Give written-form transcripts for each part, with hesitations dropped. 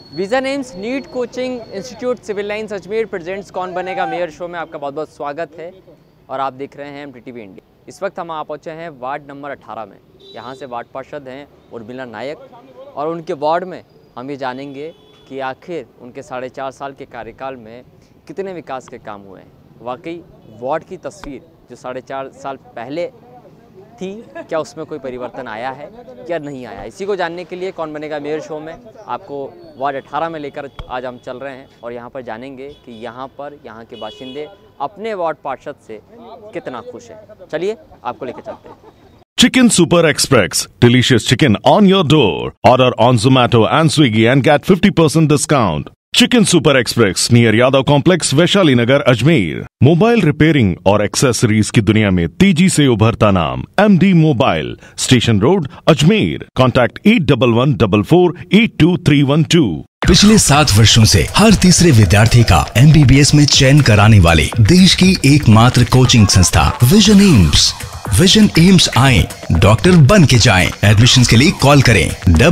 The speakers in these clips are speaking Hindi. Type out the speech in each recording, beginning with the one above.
Vision AIIMS NEET coaching institute civil lines Ajmer presents कौन बनेगा मेयर शो में आपका बहुत बहुत स्वागत है और आप देख रहे हैं MTTV इंडिया। इस वक्त हम आ पहुँचे हैं वार्ड नंबर 18 में। यहाँ से वार्ड पार्षद हैं उर्मिला नायक और उनके वार्ड में हम ये जानेंगे कि आखिर उनके 4.5 साल के कार्यकाल में कितने विकास के काम हुए हैं। वाकई वार्ड की तस्वीर जो 4.5 साल पहले थी, क्या उसमें कोई परिवर्तन आया है क्या नहीं आया, इसी को जानने के लिए कौन बनेगा मेयर शो में आपको वार्ड 18 में लेकर आज हम चल रहे हैं और यहाँ पर जानेंगे कि यहाँ के बाशिंदे अपने वार्ड पार्षद से कितना खुश हैं। चलिए आपको लेकर चलते हैं। Chicken Super Express, delicious chicken on your door. Order on Zomato and Swiggy and get 50% discount. Chicken Super Express near Yadav Complex, Vaishali Nagar, Ajmer. Mobile repairing और एक्सेसरीज की दुनिया में तेजी से उभरता नाम MD mobile, station road, Ajmer. Contact 8114482312। पिछले 7 वर्षों से हर तीसरे विद्यार्थी का MBBS में चयन कराने वाली देश की एकमात्र कोचिंग संस्था विजन एम्स। विजन एम्स आए, डॉक्टर बन के जाएं। एडमिशन के लिए कॉल करें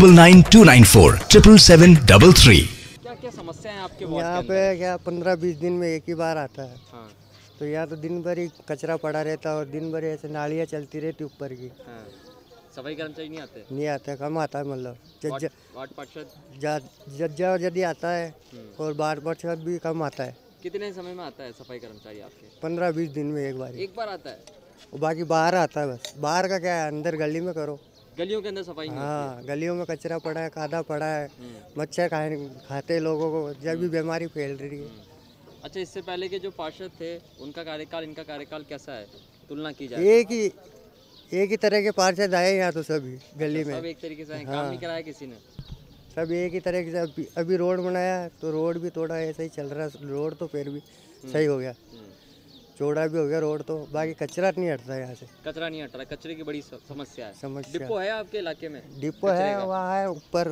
9929477733। क्या समस्या है आपके वार्ड यहाँ पे क्या 15-20 दिन में एक ही बार आता है। हाँ। तो यहाँ तो दिन भर ही कचरा पड़ा रहता है और दिन भर ऐसे नालियाँ चलती रहती ऊपर की। हाँ। सफाई कर्मचारी नहीं आते? नहीं आता, कम आता है, मतलब वार्ड पार्षद यदि आता है और वार्ड पार्षद भी कम आता है। कितने समय में आता है सफाई कर्मचारी आपके? 15-20 दिन में एक बार आता है। बाकी बाहर आता है बस। बाहर का क्या है, अंदर गली में करो। गलियों के अंदर सफाई नहीं हाँ, गलियों में कचरा पड़ा है, कादा पड़ा है, मच्छर खाते लोगों को, जब भी बीमारी फैल रही है। अच्छा, इससे पहले के जो पार्षद थे उनका कार्यकाल इनका कार्यकाल कैसा है, तुलना की जाए? एक ही तरह के पार्षद आए यहाँ तो सभी गली में। सब एक तरीके से काम नहीं कराया किसी ने? सब एक ही तरह से। अभी रोड बनाया तो रोड भी थोड़ा ऐसा ही चल रहा है। रोड तो फिर भी सही हो गया, चौड़ा भी हो गया रोड तो। बाकी कचरा नहीं हटता यहाँ से। कचरा नहीं हट रहा, कचरे की बड़ी समस्या है। समस्या डिपो है आपके इलाके में? डिपो है, वहाँ है ऊपर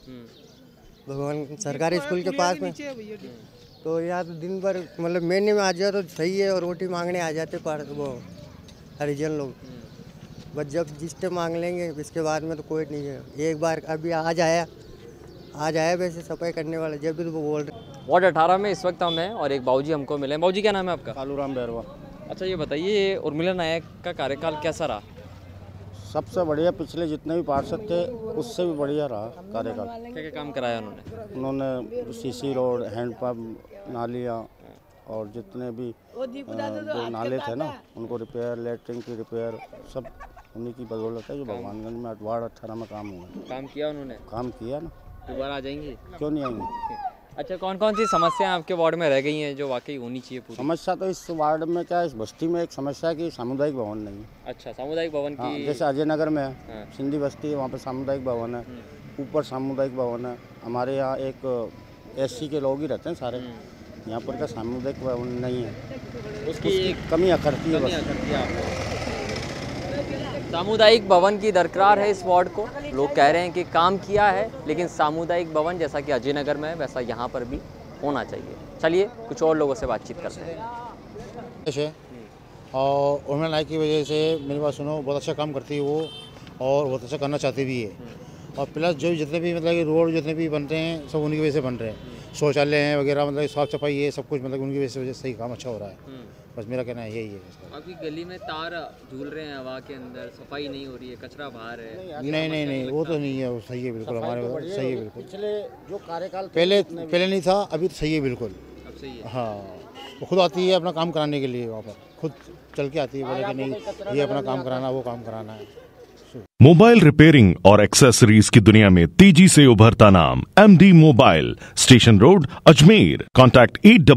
भगवान सरकारी स्कूल के पास में। तो यहाँ तो दिन भर मतलब महीने में आ जाए तो सही है, और रोटी मांगने आ जाते वो हरिजन लोग। बस जब जिससे मांग लेंगे, इसके बाद में तो कोई नहीं है। एक बार अभी आज आया वैसे सफाई करने वाला, जब भी तो वो बोल रहे। वार्ड 18 में इस वक्त हम हैं और एक बाबूजी हमको मिले। बाबूजी क्या नाम है आपका? कालूराम बैरवा। अच्छा, ये बताइए उर्मिला नायक का कार्यकाल कैसा रहा? सबसे बढ़िया, पिछले जितने भी पार्षद थे उससे भी बढ़िया रहा कार्यकाल। क्या क्या काम कराया उन्होंने CC रोड, हैंडपम्प, नालियाँ और जितने भी जो नाले थे ना उनको रिपेयर, लेटरिन की रिपेयर, सब उन्हीं की बदौलत है जो भगवानगंज में वार्ड 18 में काम हुआ। काम किया उन्होंने? काम किया ना। दोबारा आ जाएंगे? क्यों नहीं आएंगे। अच्छा, कौन कौन सी समस्याएं आपके वार्ड में रह गई हैं जो वाकई होनी चाहिए पूरी? समस्या तो इस वार्ड में क्या है, इस बस्ती में एक समस्या है कि सामुदायिक भवन नहीं है। अच्छा, सामुदायिक भवन की? हाँ, जैसे अजय नगर में है, सिंधी बस्ती है, वहाँ पे सामुदायिक भवन है, ऊपर सामुदायिक भवन है। हमारे यहाँ एक SC के लोग ही रहते हैं सारे, यहाँ पर का सामुदायिक भवन नहीं है, उसकी कमी करती है बस। सामुदायिक भवन की दरकार है इस वार्ड को। लोग कह रहे हैं कि काम किया है, लेकिन सामुदायिक भवन जैसा कि अजय नगर में है वैसा यहाँ पर भी होना चाहिए। चलिए कुछ और लोगों से बातचीत करते हैं। और उर्मिला नायक की वजह से मेरी बात सुनो, बहुत अच्छा काम करती है वो और बहुत अच्छा करना चाहती भी है। और प्लस जो जितने भी मतलब रोड जितने भी बन रहे हैं सब उनकी वजह से बन रहे हैं। शौचालय हैं वगैरह, मतलब साफ सफाई है, सब कुछ मतलब उनकी वजह से सही काम अच्छा हो रहा है। बस मेरा कहना यही है। आपकी गली में तार झूल रहे हैं हवा के अंदर, सफाई नहीं हो रही है, कचरा बाहर है। नहीं वो तो नहीं है, वो सही है बिल्कुल, हमारे सही है बिल्कुल। पिछले जो कार्यकाल पहले नहीं था, अभी तो सही है बिल्कुल। अब सही है? हाँ, वो खुद आती है अपना काम कराने के लिए, वहाँ पर खुद चल के आती है, बोले कि नहीं ये अपना काम कराना, वो काम कराना है। मोबाइल रिपेयरिंग और एक्सेसरीज की दुनिया में तेजी से उभरता नाम MD mobile, station road, Ajmer. Contact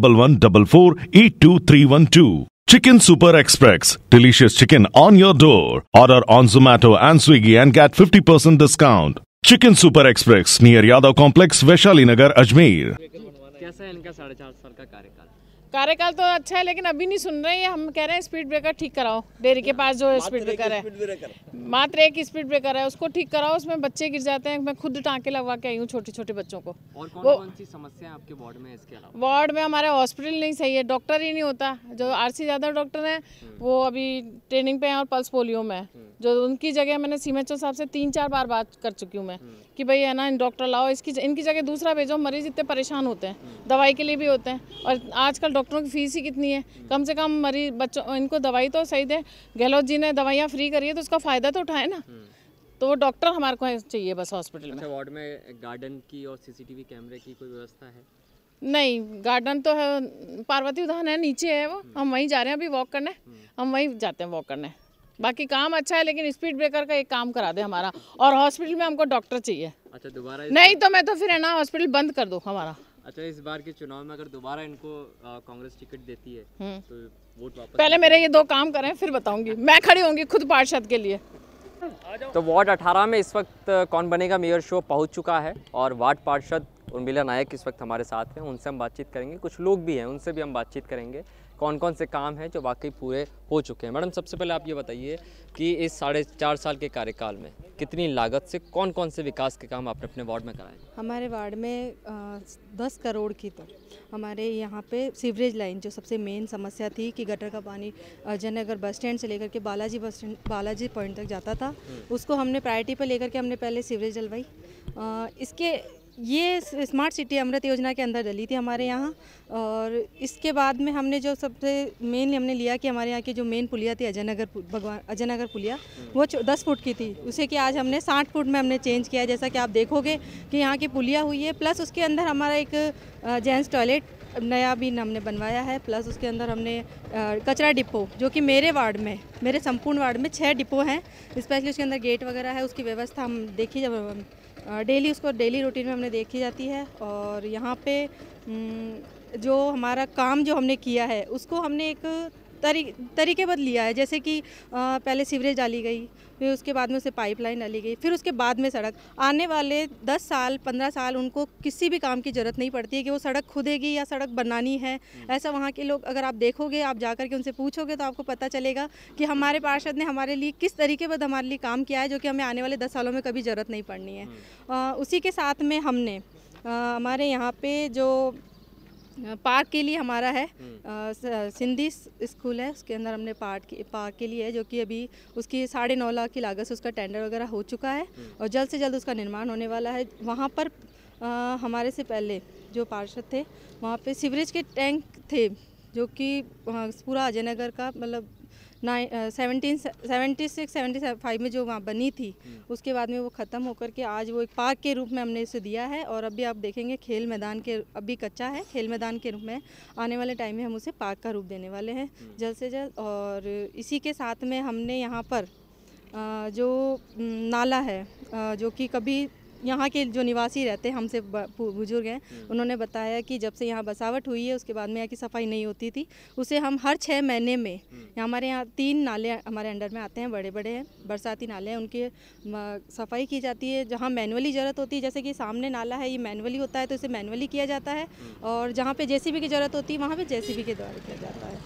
8114482312। Chicken Super Express, delicious chicken on your door. Order on Zomato and Swiggy and get 50% discount. Chicken Super Express near Yadav Complex, Vaishali Nagar, Ajmer. कैसा है इनका 4.5 साल का कार्यकाल? कार्यकाल तो अच्छा है, लेकिन अभी नहीं सुन रहे हैं। हम कह रहे हैं स्पीड ब्रेकर ठीक कराओ। डेयरी के पास जो स्पीड ब्रेकर है, मात्र एक स्पीड ब्रेकर है, उसको ठीक कराओ। उसमें बच्चे गिर जाते हैं। मैं खुद टाँके लगवा के आई हूँ छोटे छोटे बच्चों को। और कौन सी समस्या है आपके वार्ड में इसके अलावा? वार्ड में हमारे हॉस्पिटल नहीं सही है, डॉक्टर ही नहीं होता। जो RC यादव डॉक्टर हैं वो अभी ट्रेनिंग पे हैं और पल्स पोलियो में है। जो उनकी जगह मैंने CMHO साहब से 3-4 बार बात कर चुकी हूँ मैं कि भाई है ना डॉक्टर लाओ, इनकी जगह दूसरा भेजो। मरीज इतने परेशान होते हैं, दवाई के लिए भी होते हैं, और आजकल डॉक्टरों की फीस ही कितनी है। कम से कम मरीज बच्चों इनको दवाई तो सही दे। गहलोत जी ने दवाइयाँ फ्री करी है तो उसका फ़ायदा तो उठाए ना। तो वो डॉक्टर हमारे को चाहिए बस हॉस्पिटल में। अच्छा, वार्ड में गार्डन की और सीसीटीवी कैमरे की कोई व्यवस्था है? नहीं, गार्डन तो है, पार्वती उद्यान है, नीचे है वो, हम वहीं जा रहे हैं अभी वॉक करने, हम वहीं जाते हैं वॉक करने। बाकी काम अच्छा है, लेकिन स्पीड ब्रेकर का एक काम करा दे हमारा, और हॉस्पिटल में हमको डॉक्टर चाहिए। अच्छा, दोबारा नहीं तो मैं तो फिर है ना हॉस्पिटल बंद कर दो हमारा। अच्छा, इस बार के चुनाव में अगर दोबारा इनको कांग्रेस टिकट देती है तो वोट वापस? पहले मेरे ये 2 काम करें फिर बताऊंगी, मैं खड़ी होंगी खुद पार्षद के लिए। तो वार्ड 18 में इस वक्त कौन बनेगा मेयर शो पहुंच चुका है, और वार्ड पार्षद उर्मिला नायक इस वक्त हमारे साथ हैं। उनसे हम बातचीत करेंगे, कुछ लोग भी हैं उनसे भी हम बातचीत करेंगे, कौन कौन से काम हैं जो वाकई पूरे हो चुके हैं। मैडम, सबसे पहले आप ये बताइए कि इस 4.5 साल के कार्यकाल में कितनी लागत से कौन कौन से विकास के काम आपने अपने वार्ड में कराए? हमारे वार्ड में 10 करोड़ की, तो हमारे यहाँ पे सीवरेज लाइन जो सबसे मेन समस्या थी कि गटर का पानी जयनगर बस स्टैंड से लेकर के बालाजी पॉइंट तक जाता था, उसको हमने प्रायोरिटी पर लेकर के हमने पहले सीवरेज डलवाई। इसके ये स्मार्ट सिटी अमृत योजना के अंदर डली थी हमारे यहाँ। और इसके बाद में हमने जो सबसे मेनली हमने लिया कि हमारे यहाँ की जो मेन पुलिया थी अजयनगर पुलिया, वो 10 फुट की थी, उसे कि आज हमने 60 फुट में हमने चेंज किया। जैसा कि आप देखोगे कि यहाँ की पुलिया हुई है, प्लस उसके अंदर हमारा एक जेंट्स टॉयलेट नया भी हमने बनवाया है, प्लस उसके अंदर हमने कचरा डिपो, जो कि मेरे वार्ड में, मेरे संपूर्ण वार्ड में 6 डिपो हैं, स्पेशली उसके अंदर गेट वगैरह है, उसकी व्यवस्था हम देखी जब डेली उसको डेली रूटीन में हमने देखी जाती है। और यहाँ पे जो हमारा काम जो हमने किया है उसको हमने एक तरीकेबद्ध लिया है। जैसे कि पहले सीवरेज डाली गई, फिर उसके बाद में उसे पाइपलाइन डाली गई, फिर उसके बाद में सड़क। आने वाले 10 साल 15 साल उनको किसी भी काम की ज़रूरत नहीं पड़ती है कि वो सड़क खुदेगी या सड़क बनानी है। ऐसा वहाँ के लोग, अगर आप देखोगे, आप जाकर के उनसे पूछोगे तो आपको पता चलेगा कि हमारे पार्षद ने हमारे लिए किस तरीकेबद्ध हमारे लिए काम किया है, जो कि हमें आने वाले 10 सालों में कभी ज़रूरत नहीं पड़नी है। उसी के साथ में हमने हमारे यहाँ पे जो पार्क के लिए हमारा है सिंधी स्कूल है, उसके अंदर हमने पार्क के लिए है, जो कि अभी उसकी 9.5 लाख की लागत से उसका टेंडर वगैरह हो चुका है और जल्द से जल्द उसका निर्माण होने वाला है। वहाँ पर हमारे से पहले जो पार्षद थे वहाँ पे सीवरेज के टैंक थे, जो कि पूरा अजयनगर का मतलब 1775 में जो वहाँ बनी थी, उसके बाद में वो ख़त्म होकर के आज वो एक पार्क के रूप में हमने इसे दिया है। और अभी आप देखेंगे खेल मैदान के, अभी कच्चा है, खेल मैदान के रूप में आने वाले टाइम में हम उसे पार्क का रूप देने वाले हैं जल्द से जल्द। और इसी के साथ में हमने यहाँ पर जो नाला है, जो कि कभी यहाँ के जो निवासी रहते हैं, हमसे बुजुर्ग हैं, उन्होंने बताया कि जब से यहाँ बसावट हुई है उसके बाद में यहाँ की सफाई नहीं होती थी, उसे हम हर 6 महीने में, हमारे यहाँ 3 नाले हमारे अंडर में आते हैं, बड़े बड़े हैं बरसाती नाले हैं, उनकी सफाई की जाती है। जहाँ मैनुअली ज़रूरत होती है, जैसे कि सामने नाला है, ये मैनुअली होता है तो इसे मैनुअली किया जाता है, और जहाँ पे जेसीबी की ज़रूरत होती है वहाँ पे जेसीबी के द्वारा किया जाता है।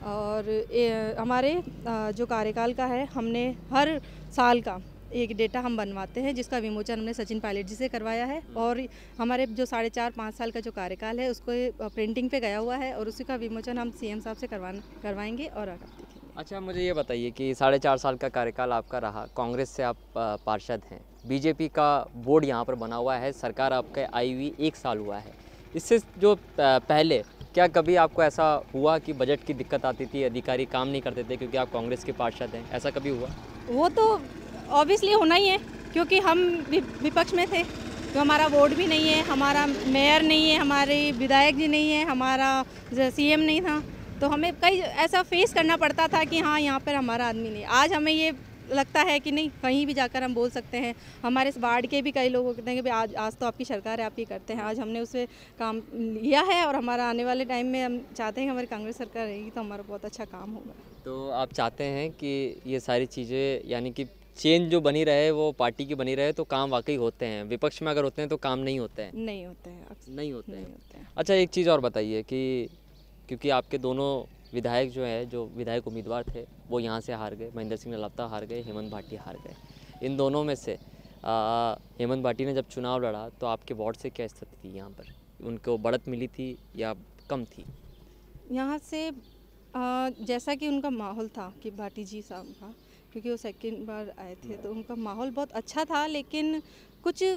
और हमारे जो कार्यकाल का है, हमने हर साल का एक डेटा हम बनवाते हैं, जिसका विमोचन हमने सचिन पायलट जी से करवाया है। और हमारे जो 4.5-5 साल का जो कार्यकाल है उसको प्रिंटिंग पे गया हुआ है, और उसी का विमोचन हम सीएम साहब से करवाएंगे और आगे देखेंगे। अच्छा, मुझे ये बताइए कि 4.5 साल का कार्यकाल आपका रहा, कांग्रेस से आप पार्षद हैं, बीजेपी का बोर्ड यहाँ पर बना हुआ है, सरकार आपके आई हुई 1 साल हुआ है। इससे जो पहले क्या कभी आपको ऐसा हुआ कि बजट की दिक्कत आती थी, अधिकारी काम नहीं करते थे क्योंकि आप कांग्रेस के पार्षद हैं, ऐसा कभी हुआ? वो तो ऑब्वियसली होना ही है, क्योंकि हम विपक्ष में थे, तो हमारा वोट भी नहीं है, हमारा मेयर नहीं है, हमारे विधायक जी नहीं है, हमारा सीएम नहीं था, तो हमें कई ऐसा फेस करना पड़ता था कि हाँ यहाँ पर हमारा आदमी नहीं। आज हमें ये लगता है कि नहीं, कहीं भी जाकर हम बोल सकते हैं। हमारे इस वार्ड के भी कई लोग कहते हैं कि भाई आज तो आपकी सरकार है, आप ही करते हैं। आज हमने उससे काम लिया है और हमारा आने वाले टाइम में हम चाहते हैं कि हमारी कांग्रेस सरकार रहेगी तो हमारा बहुत अच्छा काम होगा। तो आप चाहते हैं कि ये सारी चीज़ें, यानी कि चेंज जो बनी रहे वो पार्टी की बनी रहे, तो काम वाकई होते हैं, विपक्ष में अगर होते हैं तो काम नहीं होते हैं? नहीं होते हैं, नहीं होते हैं। अच्छा, एक चीज़ और बताइए कि क्योंकि आपके दोनों विधायक जो है, जो विधायक उम्मीदवार थे वो यहाँ से हार गए, महेंद्र सिंह लल्ता हार गए, हेमंत भाटी हार गए। इन दोनों में से हेमंत भाटी ने जब चुनाव लड़ा तो आपके वार्ड से क्या स्थिति थी? यहाँ पर उनको बढ़त मिली थी या कम थी? यहाँ से जैसा कि उनका माहौल था कि भाटी जी साहब का, क्योंकि वो सेकंड बार आए थे, तो उनका माहौल बहुत अच्छा था, लेकिन कुछ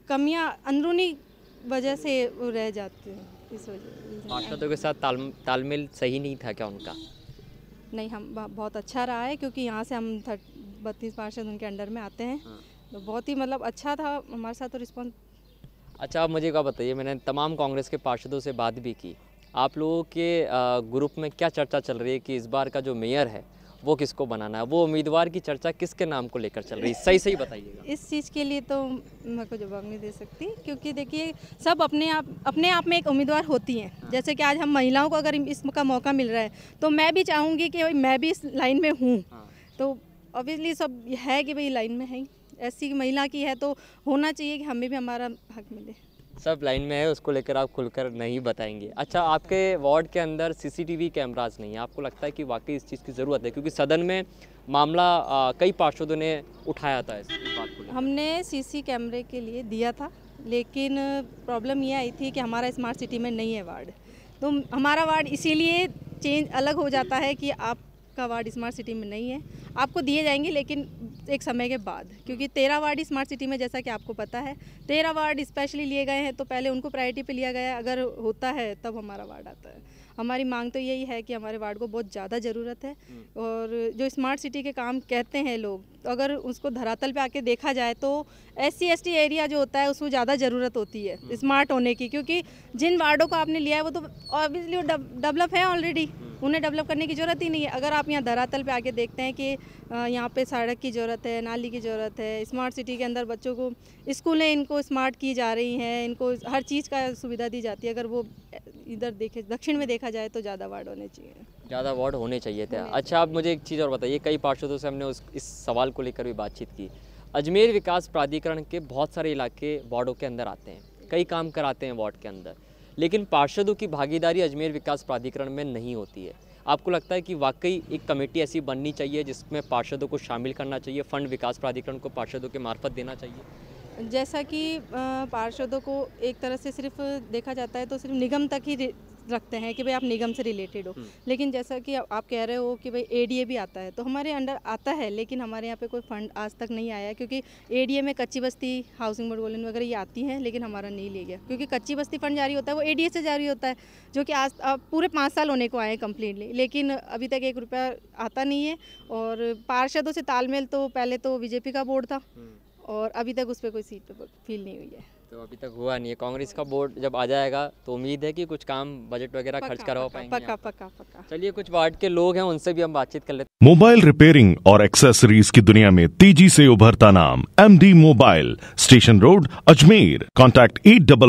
कमियां अंदरूनी वजह से वो रह जाती हैं, इस वजह। पार्षदों के साथ तालमेल सही नहीं था क्या उनका? नहीं, हम बहुत अच्छा रहा है, क्योंकि यहाँ से हम 32 पार्षद उनके अंडर में आते हैं। तो बहुत ही मतलब अच्छा था हमारे साथ तो रिस्पॉन्स। अच्छा, आप मुझे क्या बताइए, मैंने तमाम कांग्रेस के पार्षदों से बात भी की, आप लोगों के ग्रुप में क्या चर्चा चल रही है कि इस बार का जो मेयर है वो किसको बनाना है? वो उम्मीदवार की चर्चा किसके नाम को लेकर चल रही है? सही बताइएगा। इस चीज़ के लिए तो मैं को जवाब नहीं दे सकती, क्योंकि देखिए सब अपने आप में एक उम्मीदवार होती हैं। जैसे कि आज हम महिलाओं को अगर इसका मौका मिल रहा है, तो मैं भी चाहूँगी कि भाई मैं भी इस लाइन में हूँ। तो ऑब्वियसली सब है कि भाई लाइन में है, ऐसी महिला की है तो होना चाहिए कि हमें भी हमारा हक मिले। सब लाइन में है, उसको लेकर आप खुलकर नहीं बताएंगे। अच्छा, आपके वार्ड के अंदर सीसीटीवी कैमरास नहीं है, आपको लगता है कि वाकई इस चीज़ की ज़रूरत है? क्योंकि सदन में मामला कई पार्षदों ने उठाया था इस बात को। हमने सीसी कैमरे के लिए दिया था, लेकिन प्रॉब्लम ये आई थी कि हमारा स्मार्ट सिटी में नहीं है वार्ड। तो हमारा वार्ड इसीलिए चेंज अलग हो जाता है कि आपका वार्ड स्मार्ट सिटी में नहीं है, आपको दिए जाएंगे लेकिन एक समय के बाद, क्योंकि 13 वार्ड स्मार्ट सिटी में, जैसा कि आपको पता है, 13 वार्ड स्पेशली लिए गए हैं, तो पहले उनको प्रायोरिटी पे लिया गया है। अगर होता है तब हमारा वार्ड आता है। हमारी मांग तो यही है कि हमारे वार्ड को बहुत ज़्यादा ज़रूरत है, और जो स्मार्ट सिटी के काम कहते हैं लोग, तो अगर उसको धरातल पे आके देखा जाए तो SC/ST एरिया जो होता है उसको ज़्यादा ज़रूरत होती है स्मार्ट होने की, क्योंकि जिन वार्डों को आपने लिया है वो तो ऑब्वियसली डेवलप है ऑलरेडी, उन्हें डेवलप करने की ज़रूरत ही नहीं है। अगर आप यहाँ धरातल पे आके देखते हैं कि यहाँ पे सड़क की ज़रूरत है, नाली की ज़रूरत है, स्मार्ट सिटी के अंदर बच्चों को स्कूलें इनको स्मार्ट की जा रही हैं, इनको हर चीज़ का सुविधा दी जाती है। अगर वो इधर देखे, दक्षिण में देखा जाए तो ज़्यादा वार्ड होने चाहिए, ज़्यादा वार्ड होने चाहिए थे। अच्छा, आप मुझे एक चीज़ और बताइए, कई पार्षदों से हमने इस सवाल को लेकर भी बातचीत की। अजमेर विकास प्राधिकरण के बहुत सारे इलाके वार्डों के अंदर आते हैं, कई काम कराते हैं वार्ड के अंदर, लेकिन पार्षदों की भागीदारी अजमेर विकास प्राधिकरण में नहीं होती है। आपको लगता है कि वाकई एक कमेटी ऐसी बननी चाहिए जिसमें पार्षदों को शामिल करना चाहिए, फंड विकास प्राधिकरण को पार्षदों के मार्फत देना चाहिए? जैसा कि पार्षदों को एक तरह से सिर्फ देखा जाता है तो सिर्फ निगम तक ही रखते हैं कि भाई आप निगम से रिलेटेड हो, लेकिन जैसा कि आप कह रहे हो कि भाई ADA भी आता है, तो हमारे अंडर आता है, लेकिन हमारे यहाँ पे कोई फंड आज तक नहीं आया है, क्योंकि ADA में कच्ची बस्ती, हाउसिंग बोर्ड कॉलोनी वगैरह ये आती हैं, लेकिन हमारा नहीं ले गया, क्योंकि कच्ची बस्ती फंड जारी होता है वो ADA से जारी होता है, जो कि आज पूरे 5 साल होने को आए हैं कम्प्लीटली, लेकिन अभी तक 1 रुपया आता नहीं है। और पार्षदों से तालमेल तो पहले तो BJP का बोर्ड था, और अभी तक उस पर कोई सीट फील नहीं हुई है, तो अभी तक हुआ नहीं है। कांग्रेस का बोर्ड जब आ जाएगा तो उम्मीद है कि कुछ काम बजट वगैरह खर्च करवा पाएंगे। पक्का। चलिए, कुछ वार्ड के लोग हैं, उनसे भी हम बातचीत कर लेते हैं। मोबाइल रिपेयरिंग और एक्सेसरीज की दुनिया में तेजी से उभरता नाम MD mobile, station road, Ajmer. Contact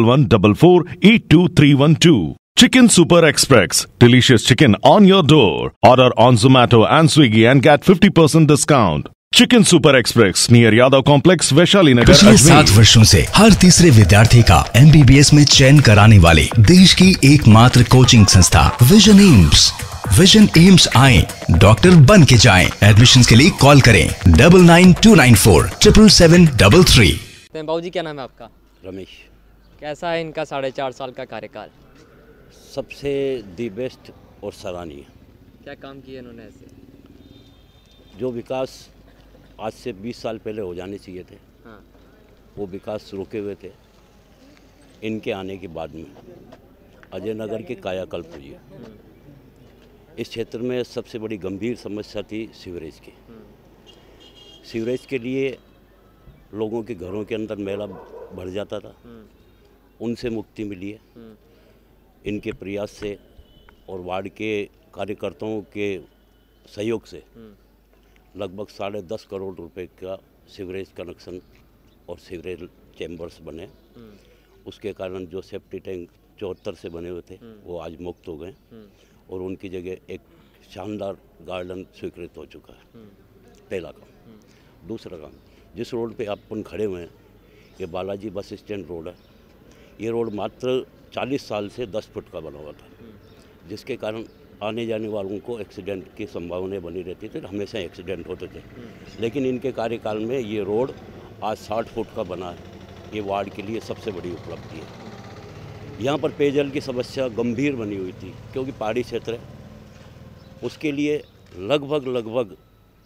8144482312। Chicken Super Express, delicious chicken on your door. Order on Zomato and Swiggy and get 50% discount. Chicken Super Express near Yadav Complex, Vaishali Nagar, पिछले अजमेर। 7 वर्षों से हर तीसरे विद्यार्थी का MBBS में चयन कराने वाली देश की एकमात्र कोचिंग संस्था विजन एम्स। विजन एम्स आए, डॉक्टर बन के जाएं। एडमिशन के लिए कॉल करें 9929477733। बाबू जी, क्या नाम है आपका? रमेश। कैसा है इनका 4.5 साल का कार्यकाल? सबसे दी बेस्ट और सराहनीय। क्या काम किए इन्होंने ऐसे? जो विकास आज से 20 साल पहले हो जाने चाहिए थे, हाँ, वो विकास रुके हुए थे। इनके आने के बाद में अजय नगर की कायाकल्प हुई है। इस क्षेत्र में सबसे बड़ी गंभीर समस्या थी सीवरेज की। सीवरेज के लिए लोगों के घरों के अंदर मैला भर जाता था, उनसे मुक्ति मिली है इनके प्रयास से और वार्ड के कार्यकर्ताओं के सहयोग से। लगभग 10.5 करोड़ रुपए का सीवरेज कनेक्शन और सीवरेज चैम्बर्स बने। उसके कारण जो सेफ्टी टैंक 74 से बने हुए थे वो आज मुक्त हो गए, और उनकी जगह एक शानदार गार्डन स्वीकृत हो चुका है। पहला काम। दूसरा काम, जिस रोड पे अपन खड़े हुए हैं, ये बालाजी बस स्टैंड रोड है। ये रोड मात्र 40 साल से 10 फुट का बना हुआ था, जिसके कारण आने जाने वालों को एक्सीडेंट की संभावना बनी रहती थी, हमेशा एक्सीडेंट होते थे। लेकिन इनके कार्यकाल में ये रोड आज 60 फुट का बना है। ये वार्ड के लिए सबसे बड़ी उपलब्धि है। यहाँ पर पेयजल की समस्या गंभीर बनी हुई थी, क्योंकि पहाड़ी क्षेत्र है। उसके लिए लगभग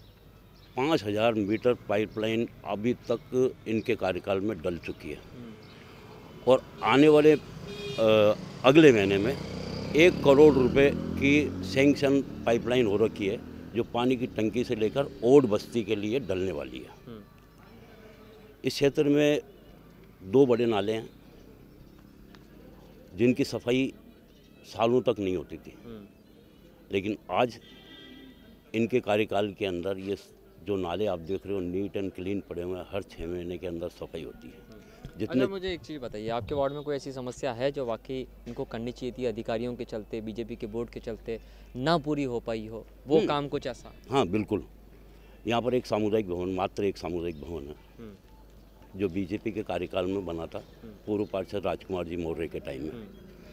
5000 मीटर पाइपलाइन अभी तक इनके कार्यकाल में डल चुकी है। और आने वाले अगले महीने में 1 करोड़ रुपए की सैंक्शन पाइपलाइन हो रखी है, जो पानी की टंकी से लेकर ओड बस्ती के लिए डलने वाली है। इस क्षेत्र में 2 बड़े नाले हैं जिनकी सफाई सालों तक नहीं होती थी, लेकिन आज इनके कार्यकाल के अंदर ये जो नाले आप देख रहे हो नीट एंड क्लीन पड़े हुए हैं, हर 6 महीने के अंदर सफाई होती है। जितने मुझे एक चीज़ बताइए, आपके वार्ड में कोई ऐसी समस्या है जो वाकई इनको करनी चाहिए थी, अधिकारियों के चलते, बीजेपी के बोर्ड के चलते ना पूरी हो पाई हो, वो काम कुछ ऐसा? हाँ बिल्कुल, यहाँ पर एक सामुदायिक भवन, मात्र एक सामुदायिक भवन है जो बीजेपी के कार्यकाल में बना था, पूर्व पार्षद राजकुमार जी मौर्य के टाइम में।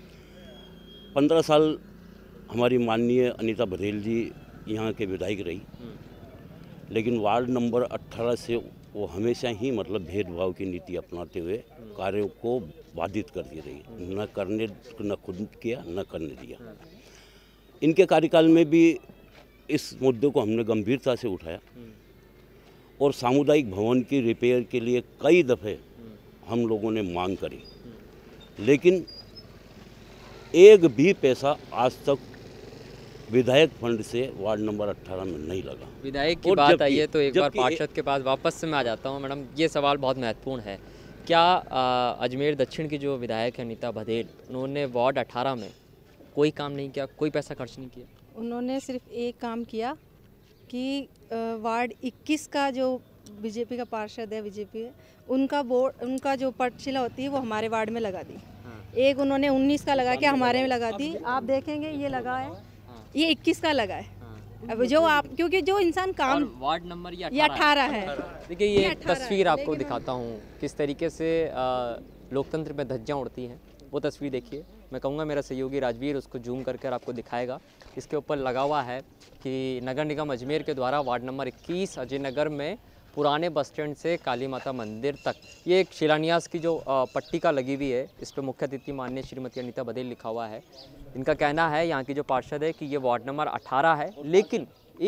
15 साल हमारी माननीय अनीता बघेल जी यहाँ के विधायक रही, लेकिन वार्ड नंबर 18 से वो हमेशा ही मतलब भेदभाव की नीति अपनाते हुए कार्यों को बाधित करती रही, न खुद किया न करने दिया। इनके कार्यकाल में भी इस मुद्दे को हमने गंभीरता से उठाया और सामुदायिक भवन की रिपेयर के लिए कई दफ़े हम लोगों ने मांग करी, लेकिन एक भी पैसा आज तक विधायक फंड से वार्ड नंबर 18 में नहीं लगा। विधायक की बात आई है तो एक बार पार्षद के पास वापस से मैं आ जाता हूँ। मैडम, ये सवाल बहुत महत्वपूर्ण है। क्या अजमेर दक्षिण की जो विधायक है अनीता बघेल, उन्होंने वार्ड 18 में कोई काम नहीं किया, कोई पैसा खर्च नहीं किया? उन्होंने सिर्फ एक काम किया कि वार्ड 21 का जो बीजेपी का पार्षद है, बीजेपी है, उनका बोर्ड, उनका जो पटशिला होती है वो हमारे वार्ड में लगा दी। एक उन्होंने 19 का लगा के हमारे में लगा दी। आप देखेंगे ये लगा है, ये 21 का लगा है। अब जो आप, क्योंकि जो इंसान काम, वार्ड नंबर ये 18 है। देखिए ये तस्वीर आपको दिखाता हूँ किस तरीके से लोकतंत्र में धज्जियाँ उड़ती हैं। वो तस्वीर देखिए, मैं कहूँगा मेरा सहयोगी राजवीर उसको जूम करके आपको दिखाएगा। इसके ऊपर लगा हुआ है कि नगर निगम अजमेर के द्वारा वार्ड नंबर 21 अजय नगर में पुराने बस स्टैंड से काली माता मंदिर तक ये एक शिलान्यास की जो पट्टिका लगी हुई है, इस पर मुख्य अतिथि माननीय श्रीमती अनीता बघेल लिखा हुआ है। इनका कहना है, यहाँ की जो पार्षद है, कि ये वार्ड नंबर 18 है, लेकिन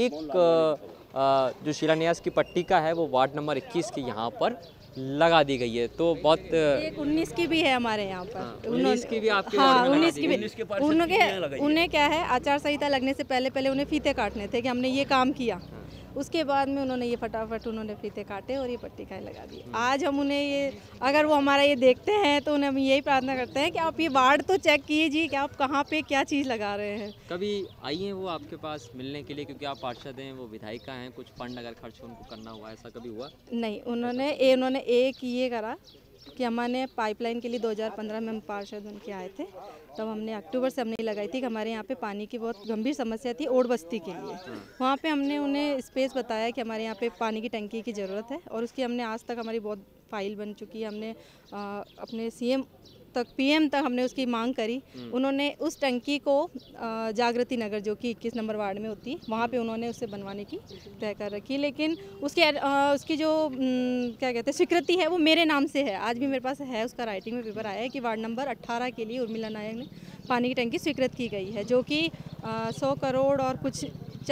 एक जो शिलान्यास की पट्टिका है वो वार्ड नंबर 21 की यहाँ पर लगा दी गई है। तो बहुत एक 19 की भी है हमारे यहाँ पर। 19 की भी आपके? हाँ, 19 की भी। उन्हें क्या है, आचार संहिता लगने से पहले उन्हें फीते काटने थे कि हमने ये काम किया। उसके बाद में उन्होंने ये फटाफट उन्होंने फीते काटे और ये पट्टिकाएं लगा दी। आज हम उन्हें ये, अगर वो हमारा ये देखते हैं तो उन्हें हम यही प्रार्थना करते हैं कि आप ये वार्ड तो चेक कीजिए कि आप कहाँ पे क्या चीज़ लगा रहे हैं। कभी आई हैं वो आपके पास मिलने के लिए, क्योंकि आप पार्षद हैं, वो विधायिका हैं, कुछ फंड अगर खर्च उनको करना हुआ, ऐसा कभी हुआ? नहीं, उन्होंने एक ये करा कि हमने पाइपलाइन के लिए 2015 में हम पार्षद बन के आए थे, तब हमने अक्टूबर से हमने लगाई थी कि हमारे यहाँ पे पानी की बहुत गंभीर समस्या थी ओड बस्ती के लिए। वहाँ पे हमने उन्हें स्पेस बताया कि हमारे यहाँ पे पानी की टंकी की ज़रूरत है, और उसकी हमने आज तक हमारी बहुत फाइल बन चुकी है। हमने अपने सीएम तक, पीएम तक हमने उसकी मांग करी। उन्होंने उस टंकी को जागृति नगर, जो कि 21 नंबर वार्ड में होती है, वहाँ पे उन्होंने उससे बनवाने की तय कर रखी, लेकिन उसकी जो क्या कहते हैं स्वीकृति है वो मेरे नाम से है। आज भी मेरे पास है, उसका राइटिंग में पेपर आया है कि वार्ड नंबर 18 के लिए उर्मिला नायक ने पानी की टंकी स्वीकृत की गई है, जो कि 100 करोड़ और कुछ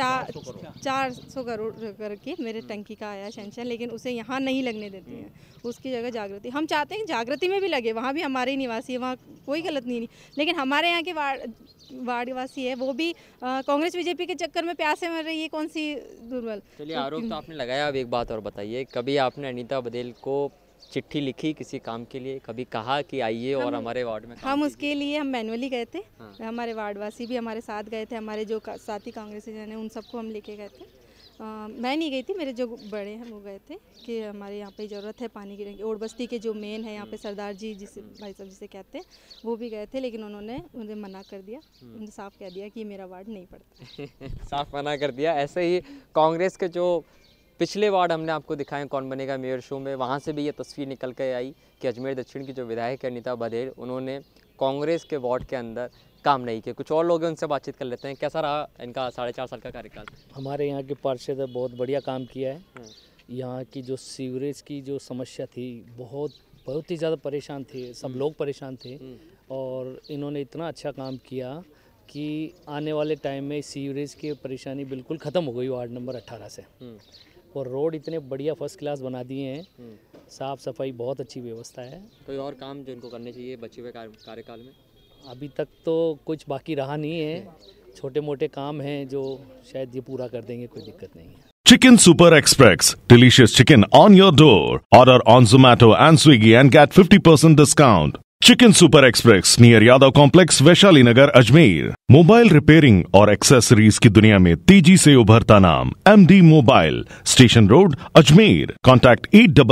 400 करोड़ करके मेरे टंकी का आया सैंक्शन, लेकिन उसे यहाँ नहीं लगने देती हैं, उसकी जगह जागृति। हम चाहते हैं कि जागृति में भी लगे, वहाँ भी हमारे निवासी है, वहाँ कोई गलत नहीं, लेकिन हमारे यहाँ के वार्ड निवासी है वो भी कांग्रेस बीजेपी के चक्कर में प्यासे मर रही है। कौन सी दुर्बल? चलिए, आरोप तो आपने लगाया। अब एक बात और बताइए, कभी आपने अनीता बघेल को चिट्ठी लिखी किसी काम के लिए, कभी कहा कि आइए और हमारे वार्ड में? हम उसके लिए हम मैनुअली गए थे। हमारे वार्डवासी भी हमारे साथ गए थे, हमारे जो साथी कांग्रेसी जन हैं उन सबको हम लेके गए थे। मैं नहीं गई थी, मेरे जो बड़े हैं वो गए थे कि हमारे यहाँ पे ज़रूरत है पानी की टंकी। ओड बस्ती के जो मेन है यहाँ पे सरदार जी, जिसे भाई साहब जिसे कहते हैं, वो भी गए थे, लेकिन उन्होंने मुझे मना कर दिया। उन्होंने साफ कह दिया कि मेरा वार्ड नहीं पड़ता। साफ मना कर दिया। ऐसे ही कांग्रेस के जो पिछले वार्ड हमने आपको दिखाए कौन बनेगा मेयर शो में, वहाँ से भी ये तस्वीर निकल कर आई कि अजमेर दक्षिण की जो विधायक है अनीता बघेल, उन्होंने कांग्रेस के वार्ड के अंदर काम नहीं किया। कुछ और लोग हैं, उनसे बातचीत कर लेते हैं। कैसा रहा इनका 4.5 साल का कार्यकाल? हमारे यहाँ के पार्षद बहुत बढ़िया काम किया है। यहाँ की जो सीवरेज की जो समस्या थी, बहुत ही ज़्यादा परेशान थे, सब लोग परेशान थे, और इन्होंने इतना अच्छा काम किया कि आने वाले टाइम में सीवरेज की परेशानी बिल्कुल ख़त्म हो गई वार्ड नंबर 18 से। और रोड इतने बढ़िया फर्स्ट क्लास बना दिए हैं साफ़ सफाई बहुत अच्छी व्यवस्था है। कोई और काम जो इनको करने चाहिए बचे हुए कार्यकाल में? अभी तक तो कुछ बाकी रहा नहीं है, छोटे मोटे काम हैं जो शायद ये पूरा कर देंगे, कोई दिक्कत नहीं है। Chicken Super Express, delicious chicken on your door. Order on Zomato and Swiggy and get 50% discount. Chicken Super Express near Yadav Complex, Vaishali Nagar, Ajmer. Mobile repairing और एक्सेसरीज की दुनिया में तेजी से उभरता नाम MD mobile, station road, Ajmer. Contact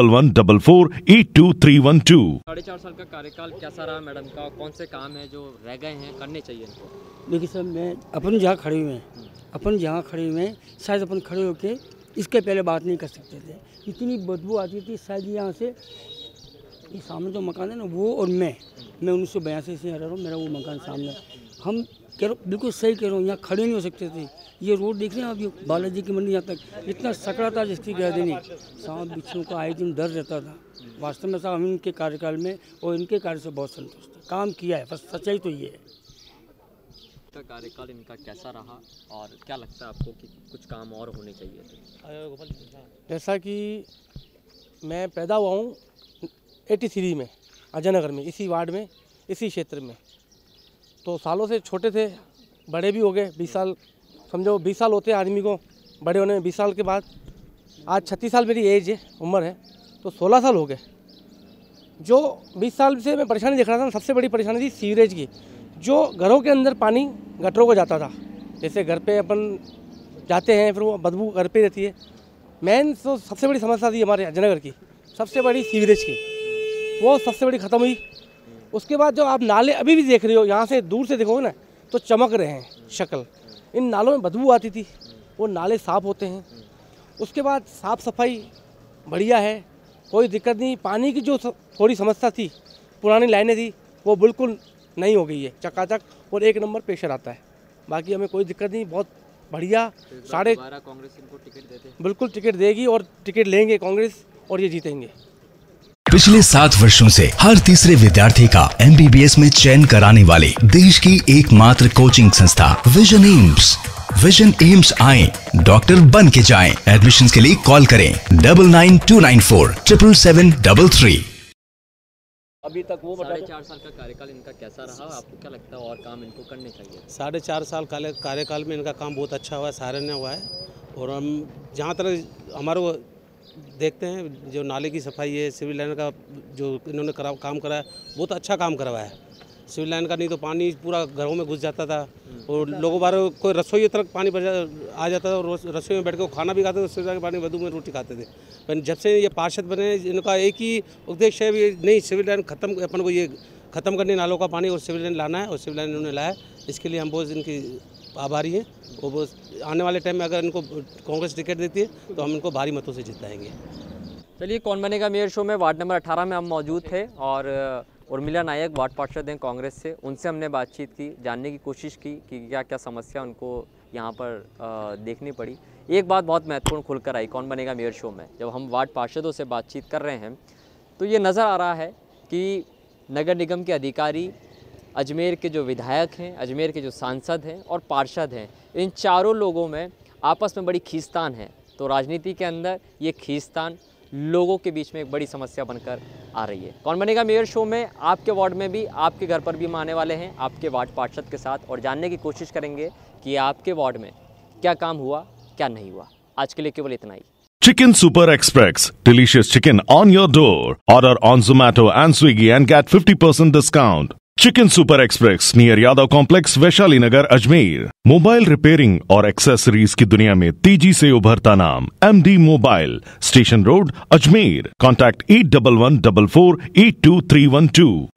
8114482312। 4.5 साल का कार्यकाल कैसा रहा मैडम का? कौन से काम है जो रह गए हैं करने चाहिए इनको? देखिए सर, मैं अपन जहाँ खड़े हुए हैं, शायद अपन खड़े होके इसके पहले बात नहीं कर सकते थे। इतनी बदबू आती थी शायद यहाँ से, ये सामने जो मकान है ना वो और मैं 1982 से रह रहा हूँ, मेरा वो मकान सामने। हम कह रहे बिल्कुल सही कह रहा हूँ, यहाँ खड़े नहीं हो सकते थे। ये रोड देख रहे हैं अभी बालाजी की मंडी यहाँ तक इतना सकड़ा था जिसकी गिरदी नहीं। सांप बिच्छू का आए दिन डर रहता था। वास्तव में साहब हम इनके कार्यकाल में और इनके कार्य से बहुत संतुष्ट हैं। काम किया है, बस सच्चाई तो ये है। कार्यकाल इनका कैसा रहा और क्या लगता है आपको कि कुछ काम और होने चाहिए? जैसा कि मैं पैदा हुआ हूँ 83 में अजय नगर में, इसी वार्ड में, इसी क्षेत्र में, तो सालों से छोटे थे, बड़े भी हो गए। 20 साल समझो, 20 साल होते हैं आदमी को बड़े होने में। 20 साल के बाद आज 36 साल मेरी एज है, उम्र है, तो 16 साल हो गए। जो 20 साल से मैं परेशानी देख रहा था, सबसे बड़ी परेशानी थी सीवरेज की। जो घरों के अंदर पानी गटरों को जाता था, जैसे घर पे अपन जाते हैं फिर वो बदबू घर पे रहती है। मेन तो सबसे बड़ी समस्या थी हमारे अजय नगर की, सबसे बड़ी सीवरेज की, वो सबसे बड़ी ख़त्म हुई। उसके बाद जो आप नाले अभी भी देख रहे हो, यहाँ से दूर से देखोगे ना तो चमक रहे हैं शक्ल। इन नालों में बदबू आती थी, वो नाले साफ़ होते हैं। उसके बाद साफ़ सफाई बढ़िया है, कोई दिक्कत नहीं। पानी की जो थोड़ी समस्या थी, पुरानी लाइनें थी, वो बिल्कुल नहीं हो गई है, चकाचक और एक नंबर प्रेशर आता है। बाकी हमें कोई दिक्कत नहीं, बहुत बढ़िया। कांग्रेस इनको टिकट देते? बिल्कुल टिकट देगी और टिकट लेंगे कांग्रेस और ये जीतेंगे। पिछले 7 वर्षों से हर तीसरे विद्यार्थी का MBBS में चयन कराने वाली देश की एकमात्र कोचिंग संस्था विजन एम्स। विजन एम्स आए, डॉक्टर बन के जाएं। एडमिशन के लिए कॉल करें 9929477733। अभी तक वो 4.5 साल का कार्यकाल इनका कैसा रहा? आपको क्या लगता है और काम इनको करने चाहिए? 4.5 साल कार्यकाल में इनका काम बहुत अच्छा हुआ है, सराहनीय हुआ है। और हम जहाँ तक हमारे को देखते हैं, जो नाले की सफाई है, सिविल लाइन का जो इन्होंने काम करा है, बहुत अच्छा काम करवाया है। सिविल लाइन का नहीं तो पानी पूरा घरों में घुस जाता था और लोगों बार कोई रसोई तक पानी आ जाता था और रसोई में बैठ के खाना भी खाते थे, सिविल लाइन के पानी बदबू में रोटी खाते थे। पर जब से ये पार्षद बने, इनका एक ही उद्देश्य है, नहीं सिविल लाइन खत्म, अपन को ये ख़त्म करने नालों का पानी और सिविल लाइन लाना है, और सिविल लाइन इन्होंने लाया। इसके लिए हम बहुत इनकी आभारी हैं। और वो आने वाले टाइम में अगर इनको कांग्रेस टिकट देती है तो हम इनको भारी मतों से जिताएंगे। चलिए, कौन बनेगा मेयर शो में वार्ड नंबर 18 में हम मौजूद थे और उर्मिला नायक वार्ड पार्षद हैं कांग्रेस से। उनसे हमने बातचीत की, जानने की कोशिश की कि क्या क्या समस्या उनको यहाँ पर देखनी पड़ी। एक बात बहुत महत्वपूर्ण खुलकर आई कौन बनेगा मेयर शो में। जब हम वार्ड पार्षदों से बातचीत कर रहे हैं तो ये नज़र आ रहा है कि नगर निगम के अधिकारी, अजमेर के जो विधायक हैं, अजमेर के जो सांसद हैं और पार्षद हैं, इन चारों लोगों में आपस में बड़ी खींचतान है। तो राजनीति के अंदर ये खींचतान लोगों के बीच में एक बड़ी समस्या बनकर आ रही है। कौन बनेगा मेयर शो में आपके वार्ड में भी, आपके घर पर भी हम आने वाले हैं आपके वार्ड पार्षद के साथ और जानने की कोशिश करेंगे कि आपके वार्ड में क्या काम हुआ, क्या नहीं हुआ। आज के लिए केवल इतना ही। Chicken Super Express, delicious chicken on your door. Order on Zomato and Swiggy and get 50% discount. Chicken Super Express near Yadav Complex, Vaishali Nagar, Ajmer. Mobile repairing और एक्सेसरीज की दुनिया में तेजी से उभरता नाम MD mobile, station road, Ajmer. Contact 8114482312।